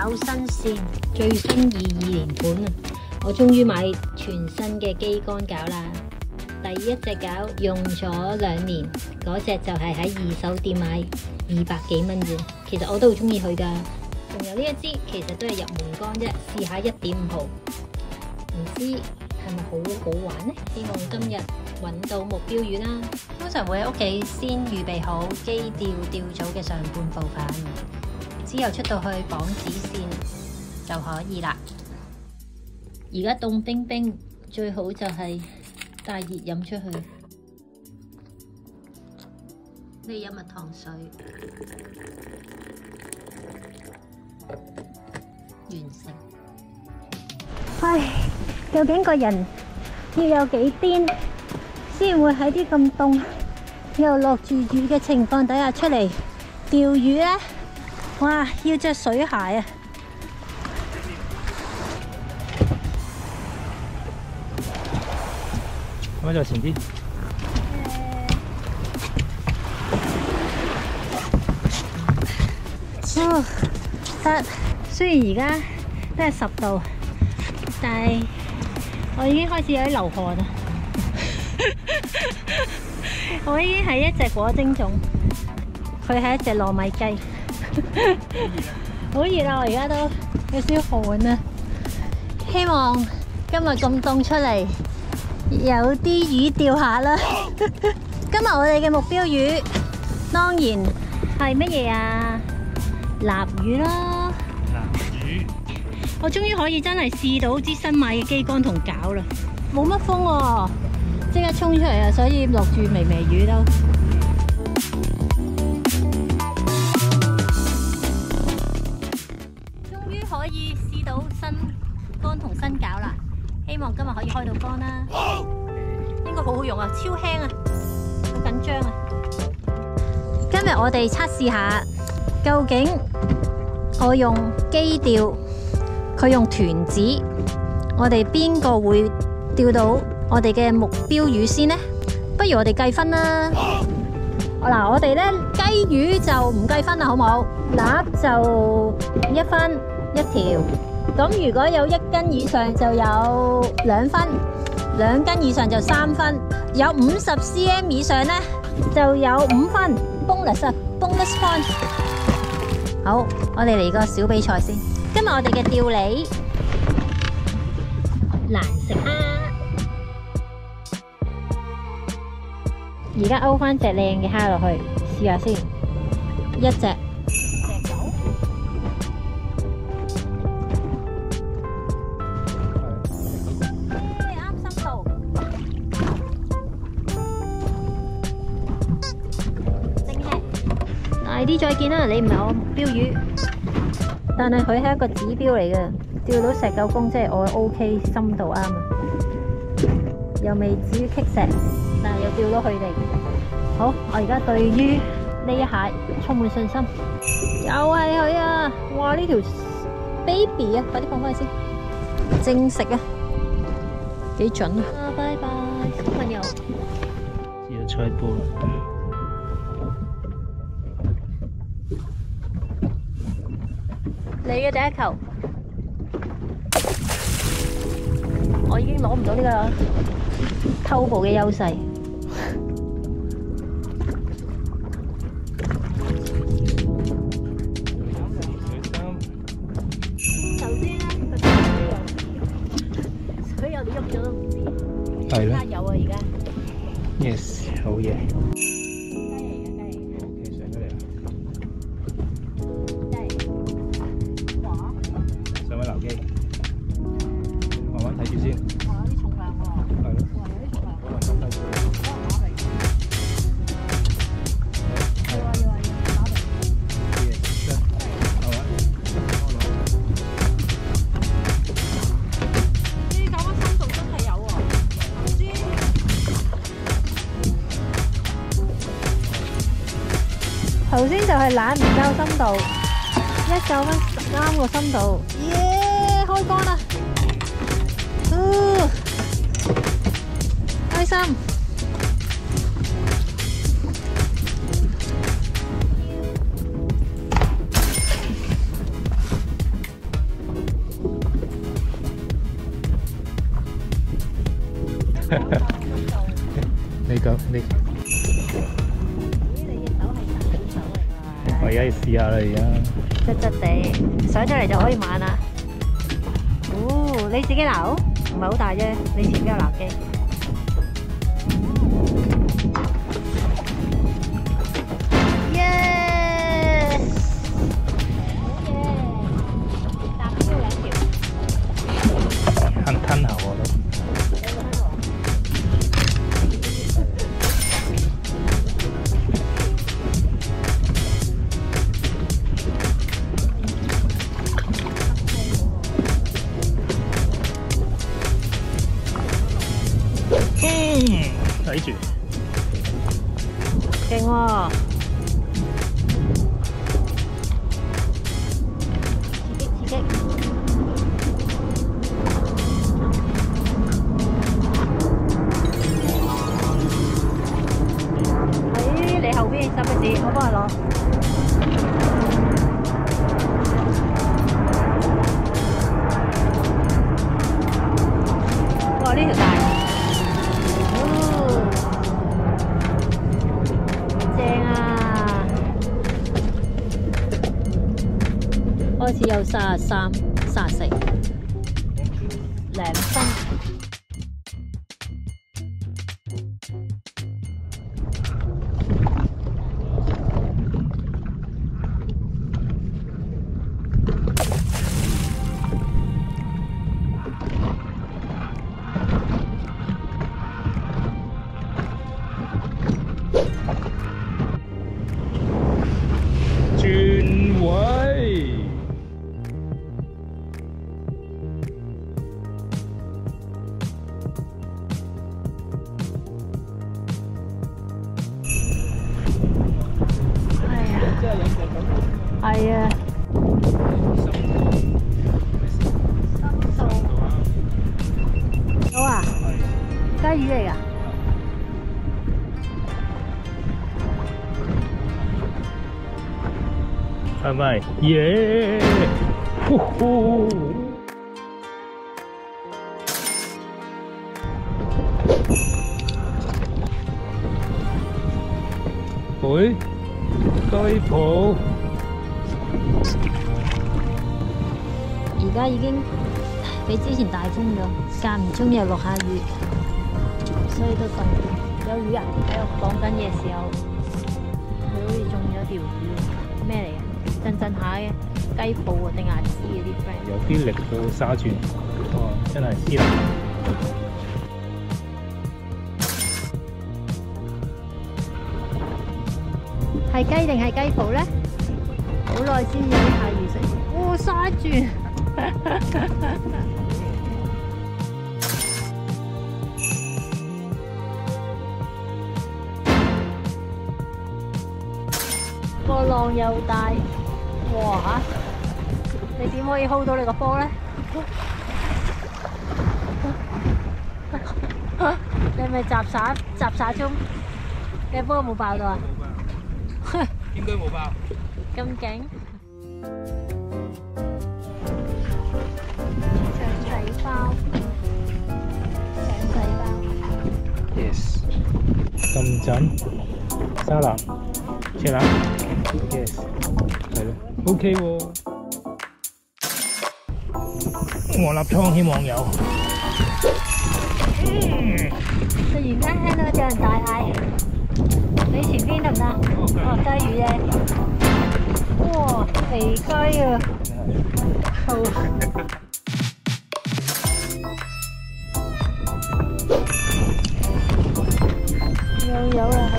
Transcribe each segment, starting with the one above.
搞新線，最新22年款啊！我終於買全新嘅機桿鉸啦。第一隻鉸用咗2年，嗰隻就係喺二手店買200幾蚊啫。其實我都好中意佢㗎。仲有呢一支，其實都係入門桿啫，試下1.5號，唔知係咪好玩呢？希望今日揾到目標魚啦。通常會喺屋企先預備好機釣釣組嘅上半部分，之後出到去綁紙線就可以啦。而家凍冰冰，最好就係帶熱飲出去。你飲蜜糖水，完成。唉，究竟個人要有幾癲，先會喺啲咁凍又落住雨嘅情況底下出嚟釣魚呢？哇！要着水鞋啊！ 咁就前啲。 哦，得。雖然而家都係10度，但係我已經開始有啲流汗啦。我已經係一隻果蒸粽，佢係一隻糯米雞。好熱啊！我而家都有少少汗啊。希望今日咁凍出嚟，有啲魚釣下啦。今日我哋嘅目標魚當然係乜嘢啊？臘魚啦。 臘魚。 我終於可以真係試到支新買嘅機桿同鉸啦，冇乜風喎，即刻衝出嚟啊！所以落住微微雨都。終於可以試到新桿同新鉸啦，希望今日可以開到竿啦。應該好好用啊，超輕啊，好緊張啊！今日我哋測試下，究竟我用機釣，佢用團子，我哋邊個會釣到我哋嘅目標魚先呢？不如我哋計分啦。嗱，我哋咧雞魚就唔計分啦，好冇？鴨就1分1條。咁如果有1斤以上就有2分，2斤以上就3分，有50 cm 以上咧就有5分。bonus point。好，我哋嚟個小比賽先。今日我哋嘅釣鯉難食蝦，而家勾翻隻靚嘅蝦落去，試下先。一隻。啱深度。正嘅。大啲再見啦，你唔係我目標魚。但係佢係一個指標嚟嘅，釣到石狗公即係我 OK 深度啱啊，又未至於棘石，但係又釣到佢哋。好，我而家對於呢一蟹充滿信心。又係佢啊！哇，呢條 baby 啊，快啲放翻去先，正食啊，幾準啊！拜拜，小朋友。 有菜煲。 你嘅第一球，我已經攞唔到呢個偷步嘅優勢。頭先咧個水有啲喐咗都唔知。 係啦。 有啊，而家。 Yes， 好嘢。慢慢睇住先。 哇，有啲重量喎。 係咯。 哇，有啲重量。 可能咁低住。 要啊要啊要打嚟。 好啊。 呢搞乜深度真係有喎，唔知。頭先就係懶唔夠深度，19分啱個深度，耶！開竿啦！開心。 你講你， 你隻手係大手嚟㗎。 我而家要試下啦，而家。 質質地，上咗嚟就可以玩啦。哦，你自己撈，唔係好大啫，你前邊有撈機。耶！好嘢，搭標兩條。 吞下我都。睇住， 勁喎！刺激刺激！喺你後邊，使唔使？我幫你攞。哇！呢條大。開始有33、34零分。 轉位。 係啊，深度有啊，雞魚嚟㗎。 係咪？耶！呼呼！喂，雞泡。 而家已經比之前大風咗，間唔中又落下雨，所以都凍。有魚人喺度講緊嘢時候，佢好似中咗條魚，咩嚟嘅？震震下嘅雞泡啊定牙齒嗰啲 friend。 有啲力到沙轉，哦，真係黐啦！ 係雞定係雞泡咧？好耐先有啲下魚食。哇！沙轉。個浪又大，哇！你點可以 hold 到你個波咧？你係咪雜耍中？你波有冇爆到啊？ 應該冇爆。 咁勁！包，腸仔包。 Yes。金針、沙律、切腩。Yes。係咯。OK 喎。黃立倉希望有。 突然間聽到有人大嗌，你前邊得唔得？哦，雞魚啫。哇，肥雞啊！好。有啊，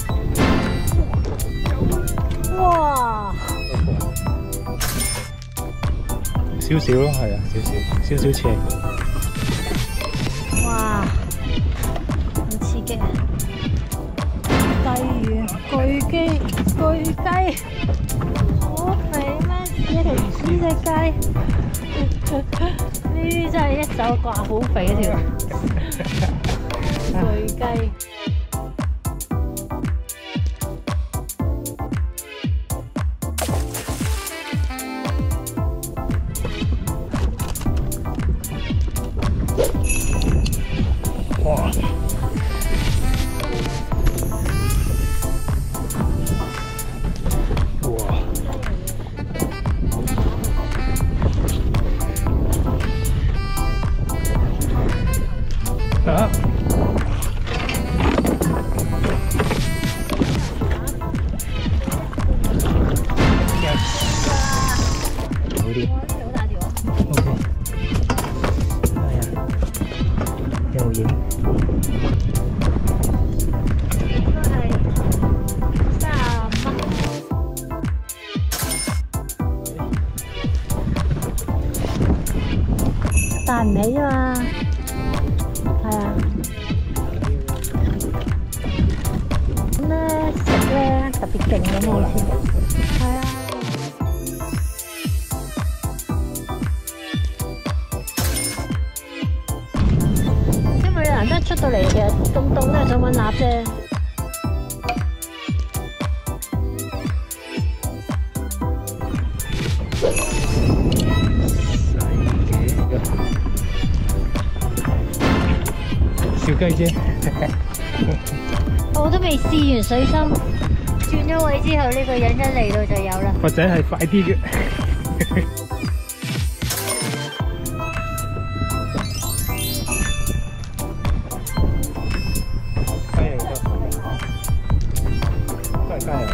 哇！ 少少咯，係啊，少少斜。 哇！好刺激啊！雞魚，巨雞，好肥咩？呢隻雞，呢真係一手掛好肥一條巨雞。 哇！啊！ 彈唔起啊嘛，係啊。咁咧食咧特別勁咁好似，係啊。因為難得出到嚟嘅咁凍都係想揾鴨啫。 小雞啫， 我都未試完水深，轉咗位之後，呢個人一嚟到就有啦。 或者係快啲嘅。雞嚟㗎，都係雞啊！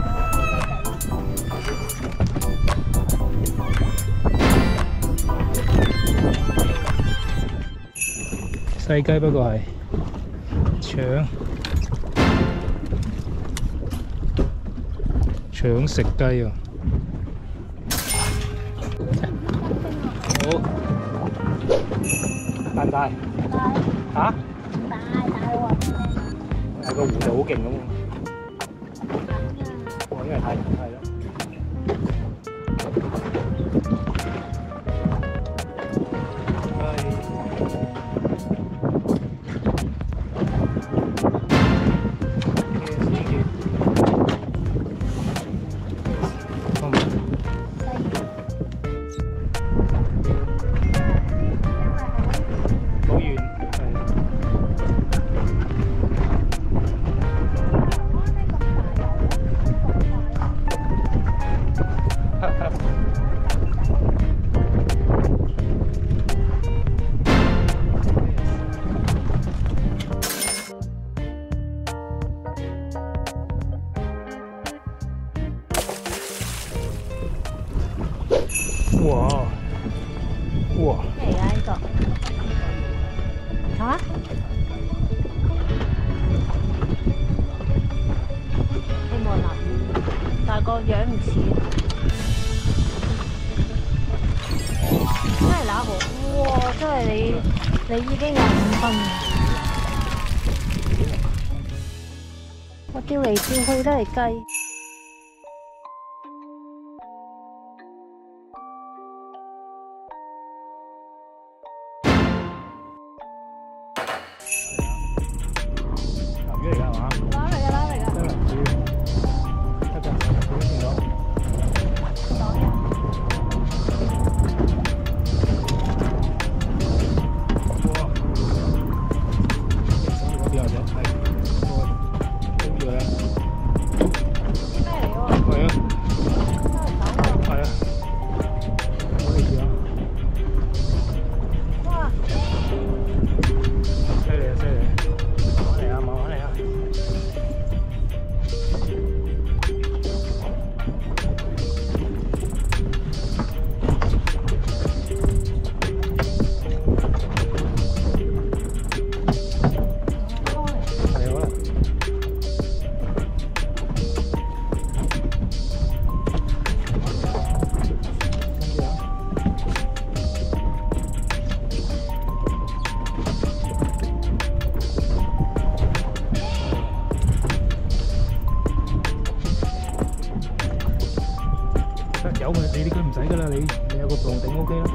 細雞不過係搶食雞啊！好，大唔大？ 大嚇？ 大喎！ 係個弧度好勁咁喎！我應該係太係啦。 哇！哇！ 咩嚟㗎呢個？嚇？希望立，但係個樣唔似。真係揦喎！哇！真係你已經有5分。我吊嚟吊去都係雞。 魚嚟㗎係嘛？ 撈嚟㗎，撈嚟㗎。 得㗎，見到。哇！嗰邊或者係高咗啦。 咩嚟㗎？ 係啊，係啊，我哋試下。 哇！ 犀利啊！犀利！ 有嘅，你呢個唔使噶啦，你有個磅頂 OK 啦。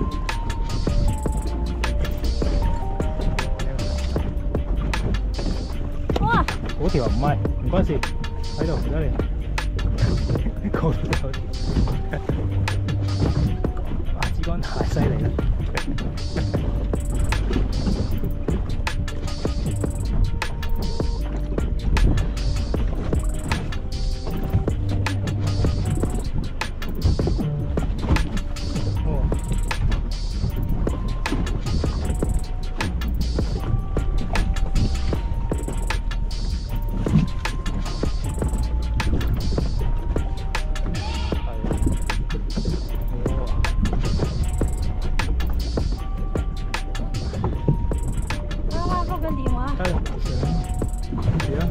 哇！ 嗰條唔係，唔關事，喺度唔得你。嗰條有條，哇！支竿太犀利啦！ 個電話。 得啦，上住啦。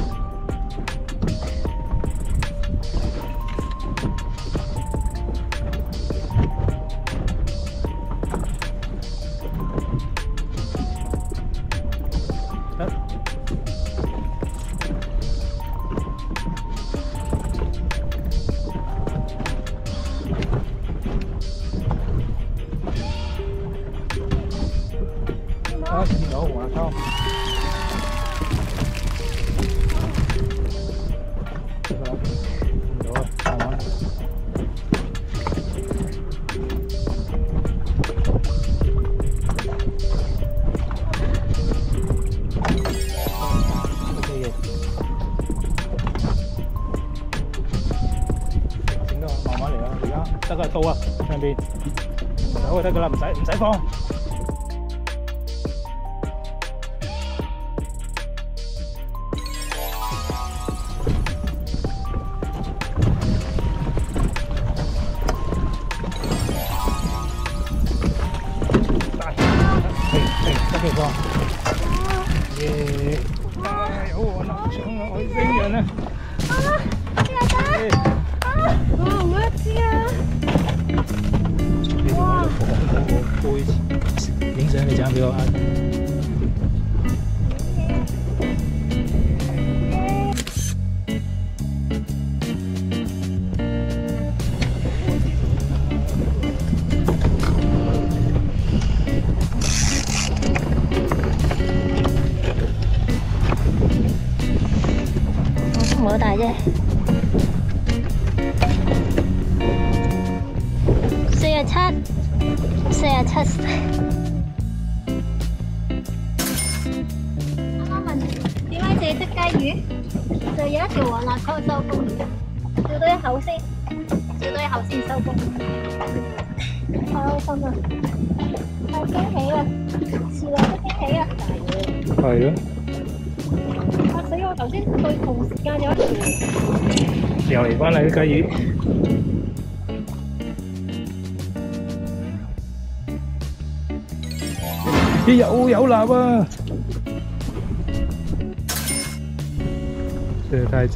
得。啊，見到黃鴨湯。見到啊，慢慢。OK 嘅。整到慢慢嚟啦，而家得㗎，到啊，上邊手就得㗎啦，唔使放。得嘅耶！哎呦，我拿不上了，我扔人了。 我唔一知啊！ 哇！我背影相，你陣間俾我啊！ 唔好大啫，47。啱啱問點解淨係識雞魚，就有一條黃辣溝收工，照到一口先，收工。太開心啦！太驚喜啦！遲來的驚喜啊！ 係咯。 嚇死我！頭先對同時間有一條。 又嚟翻嚟啲雞魚。咦，有臘啊！真係太正，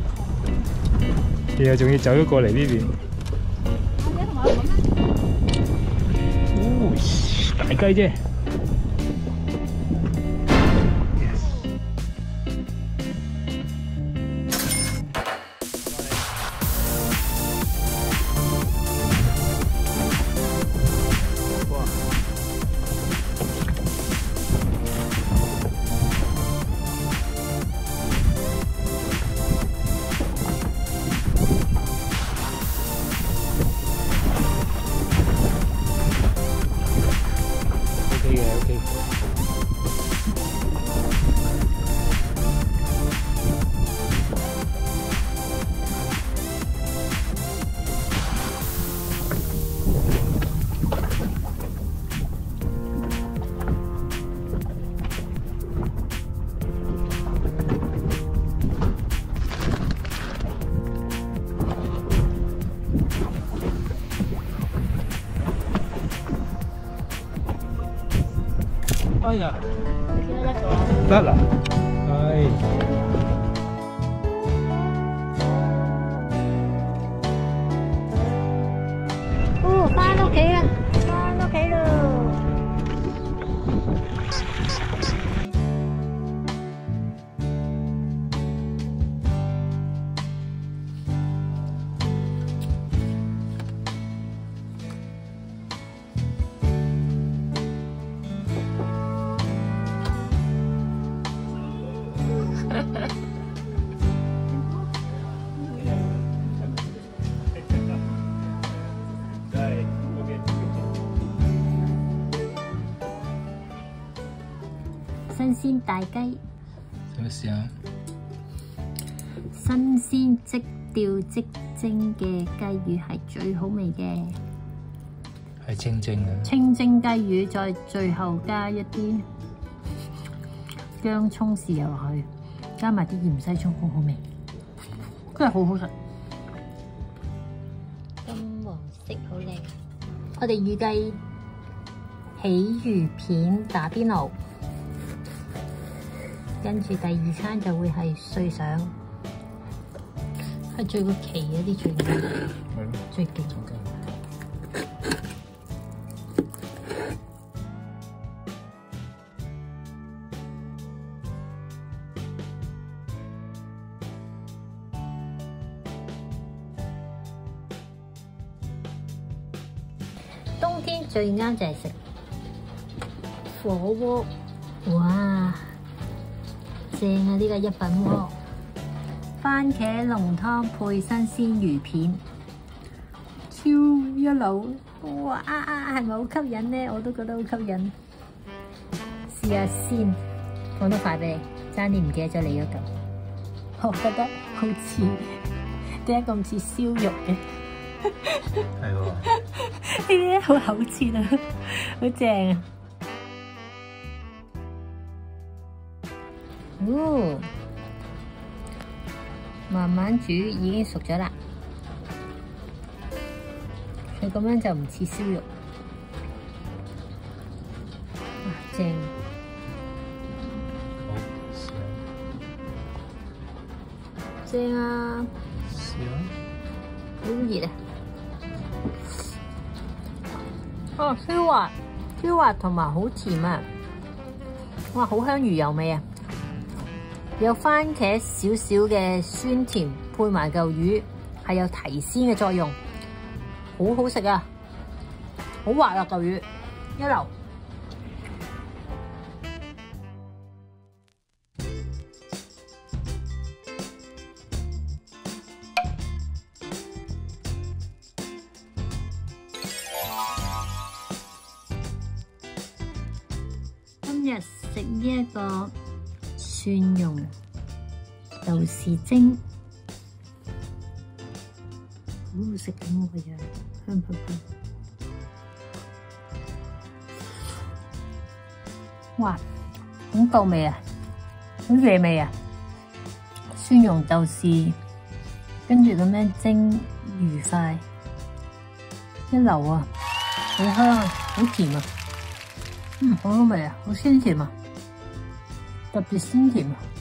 然後仲要走咗過嚟呢邊。哦，大雞啫！哎呀，得啦，係。 哦，翻屋企啦，翻屋企咯。新鮮大雞， 想試下？ 新鮮即釣即蒸嘅雞魚係最好味嘅， 係清蒸嘅。 清蒸雞魚，再最後加一啲薑葱豉油落去，加埋啲芫茜葱，好好味，真係好好食。金黃色好靚，我哋預計起魚片打邊爐。 跟住第二餐就會係碎上，係最個期嗰啲最勁，最勁。冬天最啱就係食火鍋，哇！正啊！呢個一品鍋，番茄濃湯配新鮮魚片，超一流！哇！係咪好吸引呢？我都覺得好吸引。試下先，放多塊俾你，爭啲唔記得咗你嗰嚿。我覺得好似點解咁似燒肉嘅？ 係喎， 呢啲好厚切啊，好正啊！哦，慢慢煮已經熟咗啦，佢咁樣就唔似燒肉，哇正！ 好試下， 正啊！ 試下， 好熱啊！哦，超滑同埋好甜啊！哇，好香魚油味啊！有番茄少少嘅酸甜，配埋嚿魚，係有提鮮嘅作用，好好食啊！好滑啊嚿魚，一流。今日食呢一個蒜蓉豆豉蒸，好好食咁喎個樣，香噴噴。哇，好夠味啊，好惹味啊！蒜蓉豆豉，跟住咁樣蒸魚塊，一流啊，好香啊，好甜啊！好好味啊，好鮮甜啊，特別鮮甜啊！